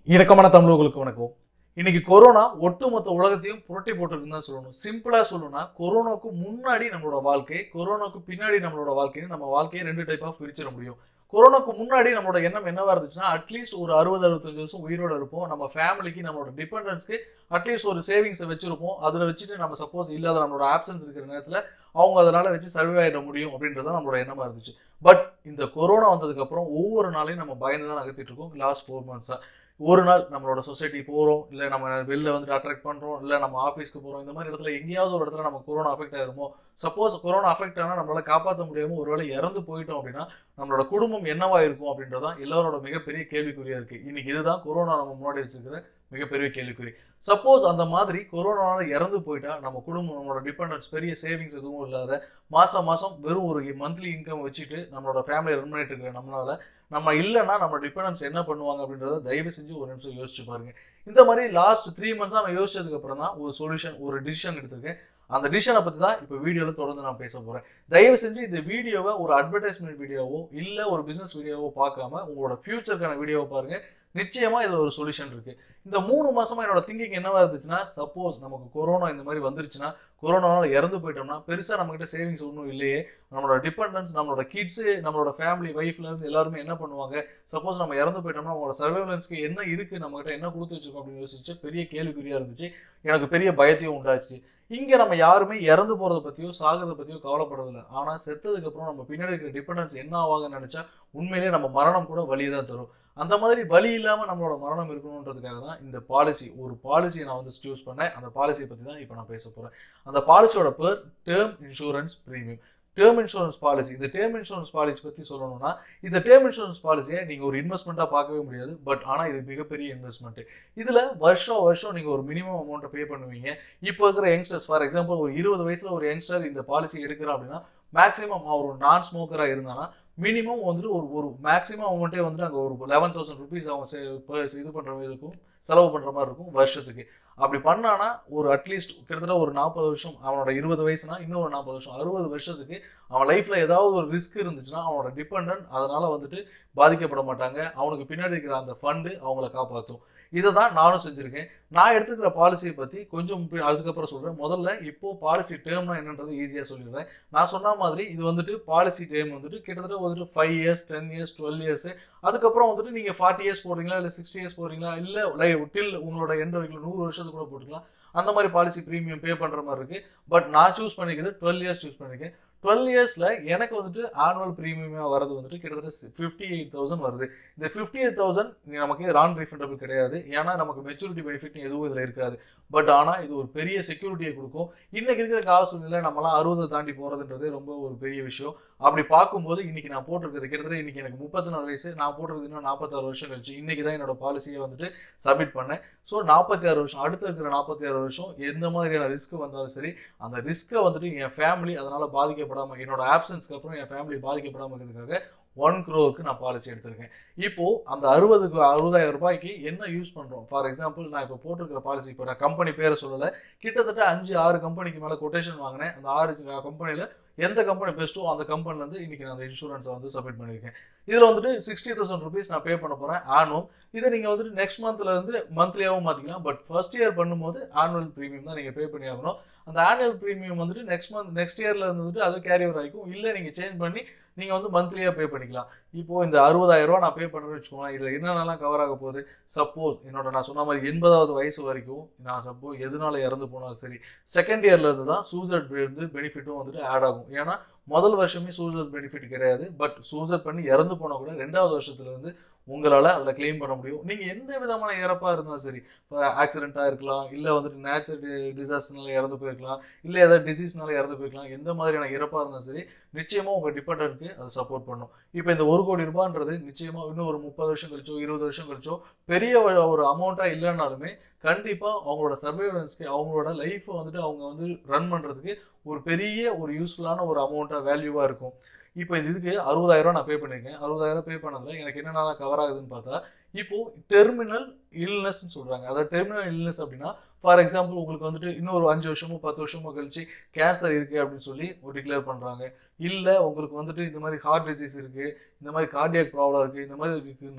இணக்கமான தமிழர்களுக்கு வணக்கம். இன்னைக்கு கொரோனா ஒட்டுமொத்த உலகத்தையும் புரட்டி போட்டிருக்குன்னு தான் சொல்லணும். சிம்பிளா சொல்லணும்னா கொரோனாவுக்கு முன்னாடி நம்மளோட வாழ்க்கை, கொரோனாவுக்கு பின்னாடி நம்மளோட வாழ்க்கைன்னு நம்ம வாழ்க்கையை ரெண்டு டைப்பா பிரிச்சிட முடியும். கொரோனாக்கு முன்னாடி நம்மளோட எண்ணம் என்னவா இருந்துச்சுன்னா, அட்லீஸ்ட் ஒரு 60-65 வருஷம் உயிரோட இருப்போம். நம்ம ஃபேமிலிக்கு நம்மளோட டிபெண்டன்ஸ்க்கு அட்லீஸ்ட் ஒரு சேவிங்ஸை வச்சிருப்போம். அதில் வச்சுட்டு நம்ம சப்போஸ் இல்லாத நம்மளோட ஆப்சன்ஸ் இருக்கிற நேரத்தில் அவங்க அதனால வச்சு சர்வே ஆகிட முடியும் அப்படின்றத நம்மளோட எண்ணமா இருந்துச்சு. பட் இந்த கொரோனா வந்ததுக்கு அப்புறம் ஒவ்வொரு நாளையும் நம்ம பயந்து தான் நகர்த்திட்டு இருக்கோம். லாஸ்ட் 4 months ஒரு நாள் நம்மளோட சொசைட்டி போகிறோம், இல்லை நம்ம வெளில வந்துட்டு அட்ராக்ட் பண்ணுறோம், இல்லை நம்ம ஆஃபீஸ்க்கு போகிறோம், இந்த மாதிரி இடத்துல எங்கேயாவது ஒரு இடத்துல நம்ம கொரோனா அஃபெக்ட் ஆயிருமோ, சப்போஸ் கொரோனா அஃபெக்ட் ஆனால் நம்மளால காப்பாற்ற முடியாமல் ஒருவேளை இறந்து போயிட்டோம் அப்படின்னா நம்மளோட குடும்பம் என்னவா இருக்கும் அப்படின்றதான் எல்லாரோட மிகப்பெரிய கேள்விக்குறியா இருக்கு. இன்னைக்கு இதுதான் கொரோனா நம்ம முன்னாடி வச்சிருக்கிற மிகப்பெரிய கேள்விக்குறி. சப்போஸ் அந்த மாதிரி கொரோனால இறந்து போயிட்டா நம்ம குடும்பம், நம்மளோட டிபெண்டன்ஸ், பெரிய சேவிங்ஸ் எதுவும் இல்லாத மாசம் மாசம் வெறும் ஒரு மந்த்லி இன்கம் வச்சுட்டு நம்மளோட ஃபேமிலியை ரன் பண்ணிட்டு இருக்கிற நம்மளால நம்ம இல்லைன்னா நம்ம டிபெண்டன்ஸ் என்ன பண்ணுவாங்க அப்படின்றத தயவு செஞ்சு ஒரு நிமிஷம் யோசிச்சு பாருங்க. இந்த மாதிரி லாஸ்ட் 3 months நான் யோசிச்சதுக்கு அப்புறம் தான் ஒரு சொல்யூஷன், ஒரு டிசிஷன் எடுத்திருக்கேன். அந்த டிசிஷனை பத்தி தான் இப்போ வீடியோவில் தொடர்ந்து நான் பேச போறேன். தயவு செஞ்சு இந்த வீடியோவை ஒரு அட்வர்டைஸ்மெண்ட் வீடியோவோ இல்லை ஒரு பிசினஸ் வீடியோவோ பார்க்காம உங்களோட ஃபியூச்சருக்கான வீடியோவை பாருங்க. நிச்சயமா இதுல ஒரு சொல்யூஷன் இருக்கு. இந்த 3 மாசமா என்னோட திங்கிங் என்னவா இருந்துச்சுன்னா, சப்போஸ் நமக்கு கொரோனா இந்த மாதிரி வந்துருச்சுன்னா, கொரோனாவால இறந்து போயிட்டோம்னா பெருசா நம்ம கிட்ட சேவிங்ஸ் ஒன்றும் இல்லையே, நம்மளோட டிபெண்டன்ஸ், நம்மளோட கிட்ஸ், நம்மளோட ஃபேமிலி, வைஃப்ல இருந்து எல்லாருமே என்ன பண்ணுவாங்க, சப்போஸ் நம்ம இறந்து போயிட்டோம்னா அவங்களோட சர்வைலன்ஸ்க்கு என்ன இருக்கு, நம்ம கிட்ட என்ன கொடுத்து வச்சிருக்கோம் அப்படின்னு யோசிச்சு பெரிய கேள்விக்குறியா இருந்துச்சு. எனக்கு பெரிய பயத்தையும் உண்டாச்சு. இங்க நம்ம யாருமே இறந்து போறதை பத்தியோ சாகிறத பத்தியோ கவலைப்படுறதில்ல. ஆனா செத்ததுக்கு அப்புறம் நம்ம பின்னாடி இருக்கிற டிபெண்டன்ஸ் என்ன ஆவாங்கன்னு நினைச்சா உண்மையிலேயே நம்ம மரணம் கூட வலியை தான் தரும். அந்த மாதிரி வலி இல்லாம நம்மளோட மரணம் இருக்கணுன்றதுக்காக தான் இந்த பாலிசி, ஒரு பாலிசியை நான் வந்து சூஸ் பண்ணேன். அந்த பாலிசியை பத்தி தான் இப்போ நான் பேச போறேன். அந்த பாலிசியோட பேர் term insurance premium. Term insurance policy. இந்த டேர்ம் இன்சூரன்ஸ் பாலிசி பத்தி சொல்லணும்னா, இந்த டேர்ம் இன்சூரன்ஸ் பாலிசியை நீங்க ஒரு இன்வெஸ்ட்மெண்ட்டா பார்க்கவே முடியாது. பட் ஆனா இது மிகப்பெரிய இன்வெஸ்ட்மெண்ட். இதுல வருஷம் நீங்க ஒரு மினிமம் அமௌண்ட்டை பே பண்ணுவீங்க. இப்போ இருக்கிற யங்ஸ்டர்ஸ், ஃபார் எக்ஸாம்பிள் ஒரு 20 வயசுல ஒரு யங்ஸ்டர் இந்த பாலிசி எடுக்கிறான் அப்படின்னா, மேக்ஸிமம் அவர் ஒரு நான் ஸ்மோக்கரா இருந்தானா மினிமம் வந்துட்டு ஒரு மேக்ஸிமம் அமௌண்ட்டே வந்துட்டு அங்கே ஒரு 11,000 rupees அவன் இது பண்ற மாதிரி இருக்கும், செலவு பண்ற மாதிரி இருக்கும் வருஷத்துக்கு. அப்படி பண்ணானா ஒரு அட்லீஸ்ட் கிட்டத்தட்ட ஒரு 40 வருஷம், அவனோட 20 வயசுனா இன்னும் ஒரு 40 வருஷம், 60 வருஷத்துக்கு அவன் லைஃப்ல ஏதாவது ஒரு ரிஸ்க் இருந்துச்சுன்னா அவனோட டிபெண்டன்ட் அதனால வந்துட்டு பாதிக்கப்பட மாட்டாங்க. அவனுக்கு பின்னாடி இருக்கிற அந்த ஃபண்டு அவங்கள காப்பாற்றும். இதை தான் நானும் செஞ்சிருக்கேன். நான் எடுத்துக்கிற பாலிசியை பத்தி கொஞ்சம் அதுக்கப்புறம் சொல்றேன். முதல்ல இப்போ பாலிசி டேர்ம்னா என்னன்றது ஈஸியா சொல்லிடுறேன். நான் சொன்ன மாதிரி இது வந்துட்டு பாலிசி டேர்ம் வந்துட்டு கிட்டத்தட்ட வந்துட்டு 5 years, 10 years, 12 years. அதுக்கப்புறம் வந்துட்டு நீங்க 40 years போடுறீங்களா, இல்லை 60 years போடுறீங்களா, இல்லை டில் உங்களோட எண்ட் வரைக்கும் 100 வருஷத்துக்கு கூட போட்டுக்கலாம். அந்த மாதிரி பாலிசி ப்ரீமியம் பே பண்ற மாதிரி இருக்கு. பட் நான் சூஸ் பண்ணிக்கிறது 12 years சூஸ் பண்ணிருக்கேன். 12 yearsல எனக்கு வந்துட்டு ஆனுவல் ப்ரீமியமா வரது வந்துட்டு கிட்டத்தட்ட 58,000 வருது. இந்த 58,000 நமக்கு நான் ரீஃபண்டபிள் கிடையாது. ஏன்னா நமக்கு மெச்சூரிட்டி பெனிஃபிட் எதுவும் இதுல இருக்காது. பட் ஆனா இது ஒரு பெரிய செக்யூரிட்டியை கொடுக்கும். இன்னைக்கு இருக்கிற கால சூழ்நிலை நம்மளாம் 60 தாண்டி போறதுன்றது ரொம்ப ஒரு பெரிய விஷயம். அப்படி பார்க்கும்போது இன்னைக்கு நான் போட்டிருக்கிறது கிட்டத்தட்ட இன்னைக்கு எனக்கு 34 வயசு, நான் போட்டிருக்கிறது இன்னும் 46 வருஷம் கழிச்சு இன்னைக்கு தான் என்னோட பாலிசியை வந்துட்டு சப்மிட் பண்ணேன். ஸோ 46 வருஷம், அடுத்து இருக்கிற 46 வருஷம் எந்த மாதிரியான ரிஸ்க் வந்தாலும் சரி, அந்த ரிஸ்க்கை வந்துட்டு என் ஃபேமிலி அதனால பாதிக்கப்படாம, என்னோட ஆப்சன்ஸ்க்கு அப்புறம் என் ஃபேமிலி பாதிக்கப்படாம இருக்கிறதுக்காக 1 crore நான் பாலிசி எடுத்திருக்கேன். இப்போ அந்த 60,000 ரூபாய்க்கு என்ன யூஸ் பண்றோம்? ஃபார் எக்ஸாம்பிள் நான் இப்போ போட்டிருக்கிற பாலிசி, இப்போ நான் கம்பெனி பேரை சொல்லலை, கிட்டத்தட்ட 5-6 கம்பெனிக்கு மேலே கொட்டேஷன் வாங்கினேன். அந்த 6 கம்பெனியில் எந்த கம்பெனி பெஸ்ட்டோ அந்த கம்பெனில இருந்து இன்னைக்கு நான் அந்த இன்சூரன்ஸை வந்து சப்மிட் பண்ணியிருக்கேன். இதுல வந்துட்டு 60,000 rupees நான் பே பண்ண போறேன் ஆனுவல். இதை நீங்க வந்துட்டு நெக்ஸ்ட் மந்த்ல இருந்து மந்த்லியாவும் மாத்திக்கலாம். பட் ஃபர்ஸ்ட் இயர் பண்ணும்போது ஆனுவல் ப்ரீமியம் தான் நீங்க பே பண்ணி ஆகணும். அந்த ஆனுவல் ப்ரீமியம் வந்துட்டு நெக்ஸ்ட் இயர்ல இருந்துட்டு அது கேரி ஓவர் ஆகிக்கும். இல்லை நீங்க சேஞ்ச் பண்ணி நீங்க வந்து மந்த்லியா பே பண்ணிக்கலாம். இப்போ இந்த 60,000 ரூபாய் நான் பே பண்ணுறேன்னு வச்சுக்கோங்க, இதுல என்னென்னலாம் கவர் ஆக போகுது? சப்போஸ் என்னோட நான் சொன்ன மாதிரி 80வது வயசு வரைக்கும் நான் சப்போஸ் எதனால இறந்து போனாலும் சரி, செகண்ட் இயர்ல இருந்து தான் சூசைட் பெனிஃபிட்டும் வந்துட்டு ஆட் ஆகும். ஏன்னா முதல் வருஷமே சூசைட் பெனிஃபிட் கிடையாது. பட் சூசைட் பண்ணி இறந்து போனா கூட 2வது வருஷத்துல இருந்து உங்களால அதுல கிளைம் பண்ண முடியும். நீங்க எந்த விதமான இறப்பா இருந்தாலும் சரி, ஆக்சிடென்ட்டா இருக்கலாம், இல்ல வந்துட்டு நேச்சுரல் டிசாஸ்டர்னால இறந்து போயிருக்கலாம், இல்ல ஏதாவது டிசீஸ்னால இறந்து போயிருக்கலாம். எந்த மாதிரியான இறப்பா இருந்தாலும் சரி, நிச்சயமா உங்க டிபெண்டன்ட்க்கு அது சப்போர்ட் பண்ணும். இப்போ இந்த 1 கோடி ரூபான்றது நிச்சயமா இன்னும் ஒரு 30 வருஷம் கழிச்சோ 20 வருஷம் கழிச்சோ பெரிய ஒரு அமௌண்ட்டா இல்லைன்னாலுமே கண்டிப்பா அவங்களோட சர்வைலன்ஸ்க்கு, அவங்களோட லைஃப்பை வந்துட்டு அவங்க வந்து ரன் பண்றதுக்கு ஒரு பெரிய ஒரு யூஸ்ஃபுல்லான ஒரு அமௌண்ட்டா வேல்யூவா இருக்கும். இப்போ இதுக்கு 60,000 நான் பே பண்ணியிருக்கேன். 60,000 பே பண்ணதுல எனக்கு என்னென்னலாம் கவர் ஆகுதுன்னு பார்த்தா, இப்போ டெர்மினல் இல்னஸ்ன்னு சொல்றாங்க. அதாவது டெர்மினல் இல்னஸ் அப்படின்னா, ஃபார் எக்ஸாம்பிள் உங்களுக்கு வந்துட்டு இன்னும் ஒரு 5 வருஷமோ 10 வருஷமோ கழிச்சு கேன்சர் இருக்கு அப்படின்னு சொல்லி டிக்ளேர் பண்றாங்க. இல்ல உங்களுக்கு வந்துட்டு இந்த மாதிரி ஹார்ட் டிசீஸ் இருக்கு, இந்த மாதிரி கார்டியாக் ப்ராப்ளம் இருக்கு, இந்த மாதிரி இருக்குன்னா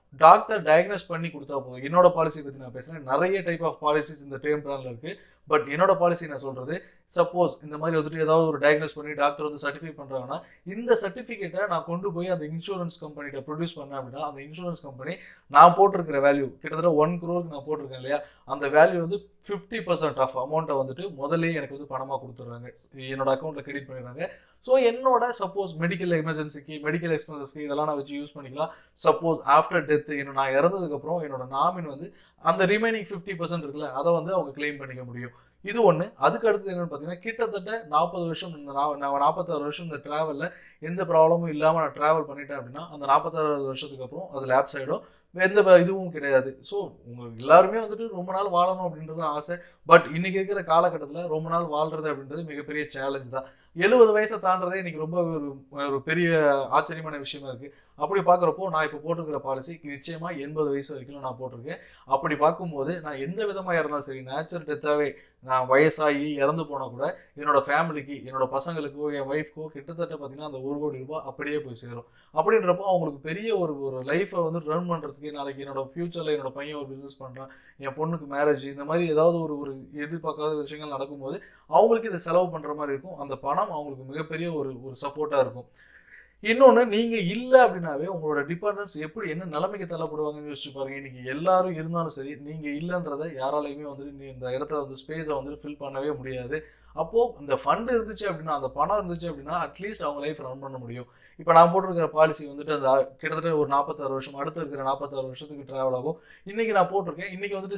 டாக்டர் டயக்னோஸ் பண்ணி கொடுத்தா போதும். என்னோட பாலிசி பத்தி நான் பேசுறேன். நிறைய டைப் ஆஃப் பாலிசிஸ் இந்த டேர்ம் பிளான்ல இருக்கு. பட் என்னோட பாலிசி நான் சொல்றது, சப்போஸ் இந்த மாதிரி வந்துட்டு ஏதாவது ஒரு டயக்னோஸ் பண்ணி டாக்டர் வந்து சர்டிஃபை பண்றாங்கன்னா, இந்த சர்டிஃபிகேட்டை நான் கொண்டு போய் அந்த இன்சூரன்ஸ் கம்பெனிட்ட ப்ரொடியூஸ் பண்ணேன் அப்படின்னா, அந்த இன்சூரன்ஸ் கம்பெனி நான் போட்டிருக்கிற வேல்யூ கிட்டத்தட்ட 1 crore நான் போட்டிருக்கேன் இல்லையா, அந்த வேல்யூ வந்து 50% ஆஃப் அமௌண்ட்டை வந்துட்டு முதல்ல எனக்கு வந்து பணமா கொடுத்துட்றாங்க, என்னோட அக்கௌண்ட்ல கிரெடிட் பண்ணிடுறாங்க. ஸோ என்னோட சப்போஸ் மெடிக்கல் எமர்ஜென்சிக்கு, மெடிக்கல் எக்ஸ்பென்சஸ்க்கு இதெல்லாம் நான் வச்சு யூஸ் பண்ணிக்கலாம். சப்போஸ் ஆஃப்டர் டெத் நான் இறந்ததுக்கு அப்புறம் என்னோட நாமின் வந்து அந்த ரிமைனிங் 50% இருக்குல்ல, அதை வந்து அவங்க கிளைம் பண்ணிக்க முடியும். இது ஒண்ணு. அதுக்கு அடுத்து என்னன்னு பாத்தீங்கன்னா, கிட்டத்தட்ட 40 வருஷம், நான் 46 வருஷம் இந்த டிராவல்ல எந்த ப்ராப்ளமும் இல்லாம நான் டிராவல் பண்ணிட்டேன் அப்படின்னா, அந்த 46 வருஷத்துக்கு அப்புறம் அது லேப்ஸ் ஆயிடும். எந்த இதுவும் கிடையாது. ஸோ உங்களுக்கு எல்லாருமே வந்துட்டு ரொம்ப நாள் வாழணும் அப்படின்றது ஆசை. பட் இன்னைக்கு இருக்கிற காலகட்டத்துல ரொம்ப நாள் வாழ்றது அப்படின்றது மிகப்பெரிய சேலஞ்ச் தான். 70 வயசை தாண்டதே இன்னைக்கு ரொம்ப ஒரு பெரிய ஆச்சரியமான விஷயமா இருக்கு. அப்படி பாக்குறப்போ நான் இப்ப போட்டிருக்கிற பாலிசி நிச்சயமா 80 வயசு வரைக்கும் நான் போட்டிருக்கேன். அப்படி பார்க்கும்போது நான் எந்த விதமா இருந்தாலும் சரி, நேச்சுரல் டெத்தாவே நான் வயசாகி இறந்து போனா கூட என்னோட ஃபேமிலிக்கு, என்னோட பசங்களுக்கோ, என் ஒய்ஃப்க்கோ கிட்டத்தட்ட பாத்தீங்கன்னா அந்த 1 கோடி ரூபாய் அப்படியே போய் சேரும். அப்படின்றப்போ அவங்களுக்கு பெரிய ஒரு லைஃபை வந்து ரன் பண்றதுக்கு, நாளைக்கு என்னோட ஃபியூச்சர்ல என்னோட பையன் ஒரு பிசினஸ் பண்றான், என் பொண்ணுக்கு மேரேஜ், இந்த மாதிரி ஏதாவது ஒரு எதிர்பார்க்காத விஷயங்கள் நடக்கும்போது அவங்களுக்கு இதை செலவு பண்ற மாதிரி இருக்கும். அந்த பணம் அவங்களுக்கு மிகப்பெரிய ஒரு சப்போர்ட்டா இருக்கும். இன்னொன்னு, நீங்க இல்ல அப்படின்னாவே உங்களோட டிபெண்டன்ஸ் எப்படி என்ன நிலைமைக்கு தள்ளப்படுவாங்கன்னு யோசிச்சு பாருங்க. இன்னைக்கு எல்லாரும் இருந்தாலும் சரி, நீங்க இல்லன்றத யாராலையுமே வந்துட்டு இந்த இடத்துல வந்து ஸ்பேஸை வந்துட்டு ஃபில் பண்ணவே முடியாது. அப்போ இந்த ஃபண்ட் இருந்துச்சு அப்படின்னா, அந்த பணம் இருந்துச்சு அப்படின்னா அட்லீஸ்ட் அவங்க லைஃப் ரன் பண்ண முடியும். இப்போ நான் போட்டிருக்கிற பாலிசி வந்துட்டு அந்த கிட்டத்தட்ட ஒரு 46 வருஷம், அடுத்து இருக்கிற 46 வருஷத்துக்கு டிராவல் ஆகும். இன்னைக்கு நான் போட்டிருக்கேன், இன்னைக்கு வந்துட்டு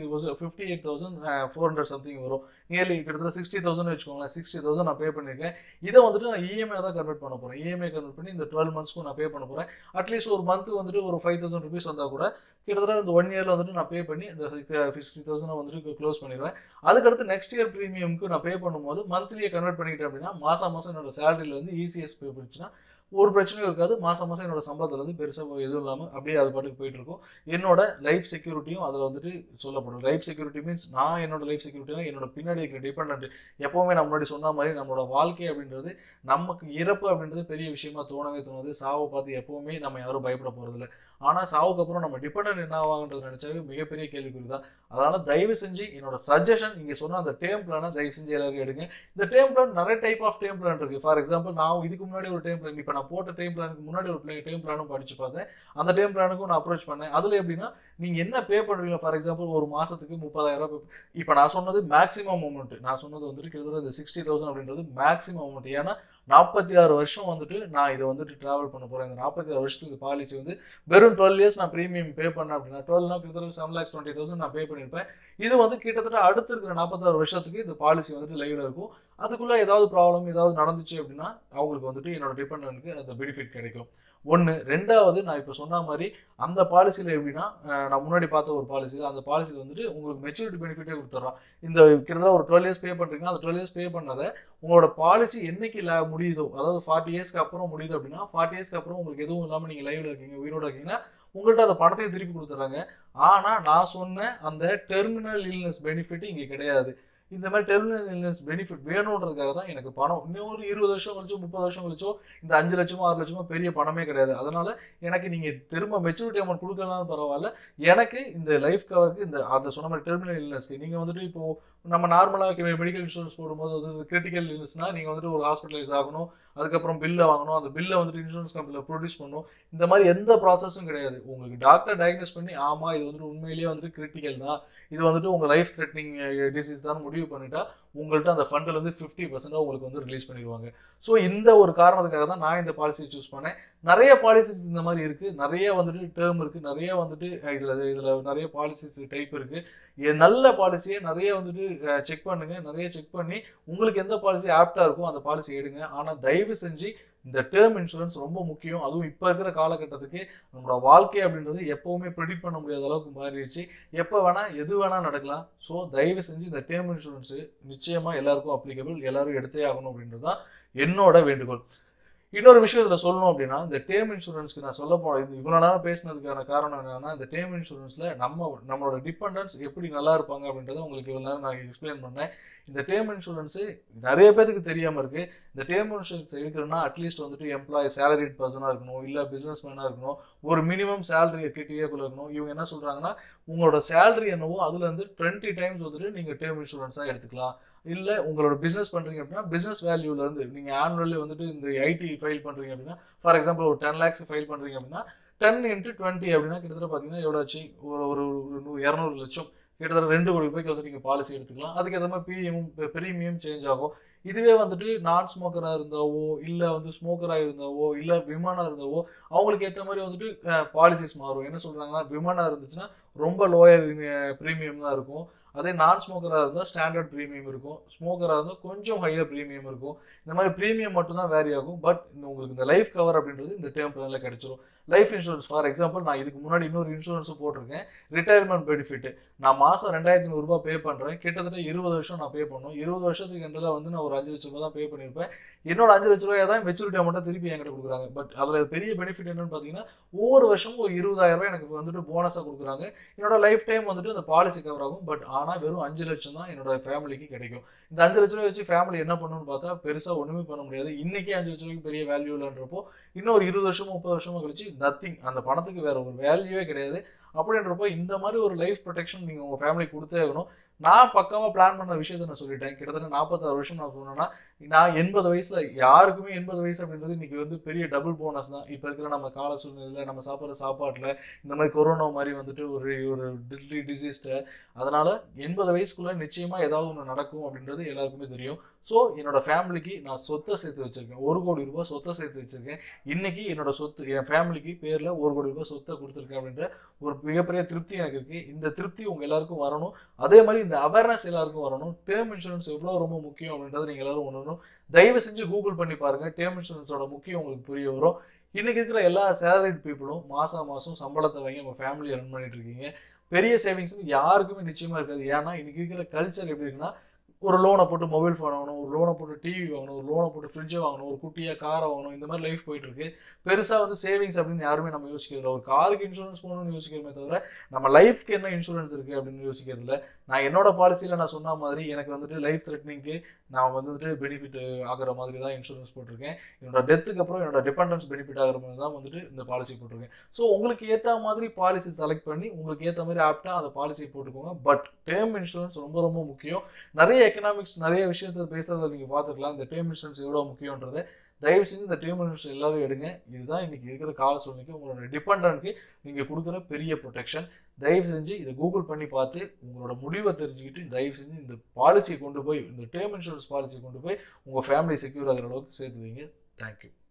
58,400 சம்திங் வரும். நியர்லி கிட்டத்தட்ட 60,000 வச்சுக்கோங்களேன். 60,000 நான் பே பண்ணியிருக்கேன். இதை வந்துட்டு நான் இஎம்ஐ தான் கன்வெர்ட் பண்ண போறேன். இஎம்ஐ கன்வெர்ட் பண்ணி இந்த 12 மந்த்ஸ்க்கும் நான் பே பண்ண போறேன். அட்லீஸ்ட் ஒரு மந்த் வந்துட்டு ஒரு 5,000 ருபீஸ் வந்தா கூட கிட்டத்தட்ட இந்த 1 இயர்ல வந்துட்டு நான் பே பண்ணி இந்த 60,000 வந்துட்டு க்ளோஸ் பண்ணிடுவேன். அதுக்கடுத்து நெக்ஸ்ட் இயர் ப்ரீமியம்க்கு நான் பே பண்ணும்போது மந்த்லியை கன்வெர்ட் பண்ணிக்கிட்டேன் அப்படின்னா, மாசம் என்னோட சேலரியில வந்து இசிஎஸ் பே பண்ணிச்சுன்னா ஒரு பிரச்சனையும் இருக்காது. மாசம் என்னோட சம்பளத்துல இருந்து பெருசா எதுவும் இல்லாம அப்படியே அது பாட்டுக்கு போயிட்டு இருக்கும். என்னோட லைஃப் செக்யூரிட்டியும் அதுல வந்துட்டு சொல்லப்படும். லைஃப் செக்யூரிட்டி மீன்ஸ் நான் என்னோட லைஃப் செக்யூரிட்டினா என்னோட பின்னாடி இருக்கிற டிபெண்டன்ட். எப்பவுமே நான் முன்னாடி சொன்ன மாதிரி நம்மளோட வாழ்க்கை அப்படின்றது, நமக்கு இறப்பு அப்படின்றது பெரிய விஷயமா தோணவே தோணுது. சாவை பார்த்து எப்பவுமே நம்ம யாரும் பயப்பட போறதில்லை. ஆனா சாவுக்கு அப்புறம் நம்ம டிபெண்டன்ட் என்ன ஆவாங்கன்றது நினைச்சாவே மிகப்பெரிய கேள்விக்குறி தான். அதனால தயவு செஞ்சு என்னோட சஜஷன், நீங்க சொன்ன அந்த டேர்ம் பிளானை தயவு செஞ்சு எல்லாரும் எடுங்க. இந்த டேர்ம் பிளான் நிறைய டைப் ஆஃப் டேர்ம் பிளான் இருக்கு. ஃபார் எக்ஸாம்பிள், நான் இதுக்கு முன்னாடி ஒரு டேர்ம் பிளான், இப்போ நான் போட்ட டேர்ம் பிளானுக்கு முன்னாடி ஒரு டேர்ம் பிளானும் படிச்சு பார்த்தேன். அந்த டேர்ம் பிளானுக்கும் நான் அப்ரோச் பண்ணேன். அதுல எப்படின்னா, நீங்க என்ன பே பண்றீங்க, ஃபார் எக்ஸாம்பிள் ஒரு மாசத்துக்கு 30,000. இப்போ நான் சொன்னது மேக்ஸிமம் அமௌண்ட். நான் சொன்னது வந்துட்டு கிட்டத்தட்ட இந்த 60,000 அப்படின்றது மேக்ஸிமம் அமௌண்ட். ஏன்னா 46 வருஷம் வந்துட்டு நான் இதை வந்துட்டு டிராவல் பண்ண போறேன். இந்த 46 வருஷத்துக்கு பாலிசி வந்து வெறும் 12 இயர்ஸ் நான் ப்ரீமியம் பே பண்ணேன் அப்படின்னா, 12 கிட்டத்தட்ட 7,20,000 நான் பே பண்ணியிருப்பேன். இது வந்து கிட்டத்தட்ட அடுத்து இருக்கிற 46 வருஷத்துக்கு இந்த பாலிசி வந்துட்டு லைவ்ல இருக்கும். அதுக்குள்ள ஏதாவது ப்ராப்ளம் ஏதாவது நடந்துச்சு அப்படின்னா அவங்களுக்கு வந்துட்டு என்னோட டிபெண்டனுக்கு அந்த பெனிஃபிட் கிடைக்கும். ஒன்று. ரெண்டாவது, நான் இப்போ சொன்ன மாதிரி அந்த பாலிசியில் எப்படின்னா, நான் முன்னாடி பார்த்த ஒரு பாலிசியில், அந்த பாலிசியில் வந்துட்டு உங்களுக்கு மெச்சூரிட்டி பெனிஃபிட்டே கொடுத்துட்றான். இந்த கிட்டத்தட்ட ஒரு 12 இயர்ஸ் பே பண்ணுறீங்கன்னா, அந்த 12 இயர்ஸ் பே பண்ணதை உங்களோட பாலிசி என்னைக்கு முடியுதோ, அதாவது 40 இயர்ஸ்க்கு அப்புறம் முடியுது அப்படின்னா, 40 இயர்ஸ்க்கு அப்புறம் உங்களுக்கு எதுவும் இல்லாமல் நீங்கள் லைவ்ல இருக்கீங்க, உயிரோட இருக்கீங்கன்னா, உங்கள்கிட்ட அந்த பணத்தையும் திருப்பி கொடுத்துட்றாங்க. ஆனால் நான் சொன்ன அந்த டெர்மினல் இல்னஸ் பெனிஃபிட் இங்கே கிடையாது. இந்த மாதிரி டெர்மினல் இல்னஸ் பெனிஃபிட் வேணுன்றதுக்காக தான் எனக்கு பணம். இன்னும் ஒரு 20 வருஷம் கழிச்சோ 30 வருஷம் கழிச்சோ இந்த 5 லட்சமோ 6 லட்சமோ பெரிய பணமே கிடையாது. அதனால எனக்கு நீங்க திரும்ப மெச்சூரிட்டி அமௌண்ட் கொடுக்கலனாலும் பரவாயில்ல, எனக்கு இந்த லைஃப் கவருக்கு இந்த அதை சொன்ன மாதிரி டெர்மினல் இல்னஸ்க்கு நீங்க வந்துட்டு இப்போ நம்ம நார்மலாக மெடிக்கல் இன்சூரன்ஸ் போடும்போது அது கிரிட்டிக்கல் இல்னஸ்னா நீங்க வந்துட்டு ஒரு ஹாஸ்பிட்டலைஸ் ஆகணும், அதுக்கப்புறம் பில்லை வாங்கணும், அந்த பில்லை வந்துட்டு இன்சூரன்ஸ் கம்பெனியில் ப்ரொடியூஸ் பண்ணணும். இந்த மாதிரி எந்த ப்ராசஸும் கிடையாது. உங்களுக்கு டாக்டர் டயக்னோஸ் பண்ணி ஆமா இது வந்துட்டு உண்மையிலேயே வந்துட்டு கிரிட்டிக்கல் தான், இது வந்துட்டு உங்க லைஃப் த்ரெட்னிங் டிசீஸ் தான் முடிவு பண்ணிட்டா உங்கள்கிட்ட அந்த ஃபண்ட்ல இருந்து 50% உங்களுக்கு வந்து ரிலீஸ் பண்ணிடுவாங்க. ஸோ இந்த ஒரு காரணத்துக்காக தான் நான் இந்த பாலிசியை சூஸ் பண்ணேன். நிறைய பாலிசிஸ் இந்த மாதிரி இருக்கு, நிறைய வந்துட்டு டேர்ம் இருக்கு, நிறைய வந்துட்டு இதுல நிறைய பாலிசிஸ் டைப் இருக்கு. நல்ல பாலிசியை நிறைய வந்துட்டு செக் பண்ணுங்க. நிறைய செக் பண்ணி உங்களுக்கு எந்த பாலிசி ஆப்டா இருக்கோ அந்த பாலிசி எடுங்க. ஆனா தயவு செஞ்சு இந்த டேர்ம் இன்சூரன்ஸ் ரொம்ப முக்கியம். அதுவும் இப்ப இருக்கிற காலகட்டத்துக்கு நம்மளோட வாழ்க்கை அப்படின்றது எப்பவுமே ப்ரெடிக்ட் பண்ண முடியாத அளவுக்கு மாறிடுச்சு. எப்ப வேணா எது வேணா நடக்கலாம். ஸோ தயவு செஞ்சு இந்த டேர்ம் இன்சூரன்ஸ் நிச்சயமா எல்லாருக்கும் அப்ளிகபிள், எல்லாரும் எடுத்தே ஆகணும் அப்படின்றதுதான் என்னோட வேண்டுகோள். இன்னொரு விஷயம் இதுல சொல்லணும் அப்படின்னா, இந்த டேர்ம் இன்சூரன்ஸ்க்கு நான் சொல்ல போன இது இவ்வளவு நேரம் பேசினதுக்கான காரணம் என்னன்னா, இந்த டேர்ம் இன்சூரன்ஸ்ல நம்மளோட டிபெண்டன்ஸ் எப்படி நல்லா இருப்பாங்க அப்படின்றத உங்களுக்கு இவ்வளவு நேரம் நான் எக்ஸ்பிளைன் பண்ணேன். இந்த டேர்ம் இன்சூரன்ஸ் நிறைய பேருக்கு தெரியாம இருக்கு. இந்த டேர்ம் இன்சூரன்ஸ் எடுக்கணும்னா அட்லீஸ்ட் வந்துட்டு எம்ப்ளாயி சேலரிட் பர்சனா இருக்கணும், இல்ல பிசினஸ் மேனா இருக்கணும், ஒரு மினிமம் சேலரி கிட்டேக்குள்ள இருக்கணும். இவங்க என்ன சொல்றாங்கன்னா, உங்களோட சேலரி என்னவோ அதுல இருந்து 20 டைம்ஸ் வந்துட்டு நீங்க டேர்ம் இன்சூரன்ஸா எடுத்துக்கலாம். இல்ல உங்களோட பிசினஸ் பண்றீங்க அப்படின்னா பிசினஸ் வேல்யூல இருந்து நீங்க ஆனுவலி வந்துட்டு இந்த ஐடி ஃபைல் பண்றீங்க அப்படின்னா, ஃபார் எக்ஸாம்பிள் ஒரு 10 lakhs ஃபைல் பண்றீங்க அப்படின்னா 10 into 20 அப்படின்னா கிட்டத்தட்ட பாத்தீங்கன்னா எவ்வளவு ஆச்சு? ஒரு ஒரு 200 லட்சம், கிட்டத்தட்ட 2 கோடி ரூபாய்க்கு வந்து நீங்க பாலிசி எடுத்துக்கலாம். அதுக்கு ஏற்ற மாதிரி பிரீமியம் சேஞ்ச் ஆகும். இதுவே வந்துட்டு நான் ஸ்மோக்கரா இருந்தாவோ, இல்ல வந்து ஸ்மோக்கரா இருந்தாவோ, இல்ல விமனா இருந்தாவோ, அவங்களுக்கு ஏற்ற மாதிரி வந்துட்டு பாலிசிஸ் மாறும். என்ன சொல்றாங்கன்னா, விமனா இருந்துச்சுன்னா ரொம்ப லோயர் பிரீமியம் தான் இருக்கும். அதே நான் ஸ்மோக்கரா இருந்தா ஸ்டாண்டர்ட் பிரீமியம் இருக்கும். ஸ்மோக்கரா இருந்தா கொஞ்சம் ஹையர் பிரீமியம் இருக்கும். இந்த மாதிரி பிரீமியம் மட்டும் தான் வேரி ஆகும். பட் உங்களுக்கு இந்த லைஃப் கவர் அப்படின்றது இந்த டேர்ம் பிளான்ல கிடைச்சிரும். லைஃப் இன்சூரன்ஸ் ஃபார் எக்ஸாம்பிள் நான் இதுக்கு முன்னாடி இன்னொரு இன்சூரன்ஸும் போட்டிருக்கேன். Retirement benefit. நான் மாசம் 2500 ரூபாய் பே பண்றேன். கிட்டத்தட்ட 20 வருஷம் நான் பே பண்ணணும். 20 வருஷத்துக்கு எண்டில் வந்து நான் ஒரு 5 லட்சம் ரூபாய் தான் பே பண்ணியிருப்பேன். என்னோட 5 லட்ச ரூபாய் தான் மெச்சூரிட்டி அமௌண்ட்டை திருப்பி என்கிட்ட கொடுக்குறாங்க. பட் அதுல பெரிய பெனிஃபிட் என்னன்னு பாத்தீங்கன்னா, ஒவ்வொரு வருஷமும் ஒரு 20,000 ரூபாய் எனக்கு வந்துட்டு போனஸா கொடுக்குறாங்க. என்னோட லைஃப் டைம் வந்துட்டு அந்த பாலிசி கவர் ஆகும். பட் ஆனா வெறும் 5 லட்சம் தான் என்னோட ஃபேமிலிக்கு கிடைக்கும். இந்த 5 லட்ச ரூபாய் வச்சு ஃபேமிலி என்ன பண்ணணும்னு பார்த்தா பெருசா ஒண்ணுமே பண்ண முடியாது. இன்னைக்கே 5 லட்ச ரூபாய்க்கு பெரிய வேல்யூ இல்லைன்றப்போ இன்னும் ஒரு 20 வருஷமோ 30 வருஷமோ கழிச்சு நத்திங், அந்த பணத்துக்கு வேற ஒரு வேல்யூவே கிடையாது. அப்படின்றப்போ இந்த மாதிரி ஒரு லைஃப் ப்ரொடெக்ஷன் நீங்க உங்க ஃபேமிலி கொடுத்தே ஆகணும். நான் பக்காவா பிளான் பண்ண விஷயத்த நான் சொல்லிட்டேன். கிட்டத்தட்ட 46 வருஷம் நான் சொன்னேன்னா, நான் 80 வயசுல யாருக்குமே 80 வயசு அப்படின்றது இன்னைக்கு வந்து பெரிய டபுள் போனஸ் தான். இப்ப இருக்கிற நம்ம கால சூழ்நிலையில நம்ம சாப்பிட்ற சாப்பாட்டுல இந்த மாதிரி கொரோனா மாதிரி வந்துட்டு ஒரு ஒரு டெட்லி டிசீஸ்ட, அதனால 80 வயசுக்குள்ள நிச்சயமா ஏதாவது ஒன்று நடக்கும் அப்படின்றது எல்லாருக்குமே தெரியும். ஸோ என்னோட ஃபேமிலிக்கு நான் சொத்தை சேர்த்து வச்சிருக்கேன். 1 கோடி ரூபாய் சொத்தை சேர்த்து வச்சிருக்கேன். இன்னைக்கு என்னோட சொத்து என் ஃபேமிலிக்கு பேர்ல 1 கோடி ரூபாய் சொத்தை கொடுத்துருக்கேன் அப்படின்ற ஒரு மிகப்பெரிய திருப்தி எனக்கு இருக்கு. இந்த திருப்தி உங்க எல்லாருக்கும் வரணும். அதே மாதிரி இந்த அவேர்னஸ் எல்லாருக்கும் வரணும். டேர்ம் இன்சூரன்ஸ் எவ்வளவு ரொம்ப முக்கியம் அப்படின்றத நீங்க எல்லாரும் உணரணும். தயவு செஞ்சு கூகுள் பண்ணி பாருங்க. டேர்ம் இன்சூரன்ஸோட முக்கியம் உங்களுக்கு புரிய வரும். இன்னைக்கு இருக்கிற எல்லா சேலரிட் பீப்புளும் மாசம் சம்பளத்தை வாங்கி உங்க ஃபேமிலியை ரன் பண்ணிட்டு இருக்கீங்க. பெரிய சேவிங்ஸ் யாருக்குமே நிச்சயமா இருக்காது. ஏன்னா இன்னைக்கு இருக்கிற கல்ச்சர் எப்படி இருக்குன்னா, ஒரு லோனை போட்டு மொபைல் ஃபோன் வாங்கணும், ஒரு லோனை போட்டு டிவி வாங்கணும், ஒரு லோனை போட்டு ஃப்ரிட்ஜை வாங்கணும், ஒரு குட்டியா காரை வாங்கணும், இந்த மாதிரி லைஃப் போயிட்டு இருக்கு. பெருசா வந்து சேவிங்ஸ் அப்படின்னு யாருமே நம்ம யோசிக்கிறது. ஒரு காருக்கு இன்சூரன்ஸ் போகணும்னு யோசிக்கிறோமே தவிர நம்ம லைஃப்க்கு என்ன இன்சூரன்ஸ் இருக்கு அப்படின்னு யோசிக்கிறது இல்லை. நான் என்னோட பாலிசியில நான் சொன்ன மாதிரி எனக்கு வந்துட்டு லைஃப் த்ரெட்னிங்க்கு நான் வந்துட்டு பெனிஃபிட் ஆகிற மாதிரி தான் இன்சூரன்ஸ் போட்டிருக்கேன். என்னோட டெத்துக்கு அப்புறம் என்னோட டிபெண்டன்ஸ் பெனிஃபிட் ஆகிற மாதிரி தான் வந்துட்டு இந்த பாலிசி போட்டிருக்கேன். ஸோ உங்களுக்கு ஏற்ற மாதிரி பாலிசி செலக்ட் பண்ணி உங்களுக்கு ஏற்ற மாதிரி ஆப்டா அந்த பாலிசி போட்டுக்கோங்க. பட் டேர்ம் இன்சூரன்ஸ் ரொம்ப ரொம்ப முக்கியம். நிறைய எக்கனாமிக்ஸ் நிறைய விஷயத்த பேசுறதை நீங்க பார்த்துக்கலாம். இந்த டேர்ம் இன்சூரன்ஸ் எவ்வளவு முக்கியன்றதை தயவு செஞ்சு இந்த டேர்ம் இன்சூரன்ஸ் எல்லாரும் எடுங்க. இதுதான் இன்னைக்கு இருக்கிற கால சூழ்நிலைக்கு உங்களோட டிபெண்டன்ட்க்கு நீங்க கொடுக்குற பெரிய ப்ரொடெக்ஷன். தயவு செஞ்சு இதை கூகுள் பண்ணி பார்த்து உங்களோட முடிவை தெரிஞ்சுக்கிட்டு தயவு செஞ்சு இந்த பாலிசியை கொண்டு போய், இந்த டேர்ம் இன்சூரன்ஸ் பாலிசியை கொண்டு போய் உங்க ஃபேமிலி செக்யூர் ஆகிற அளவுக்கு சேர்த்து வைங்க. தேங்க்யூ.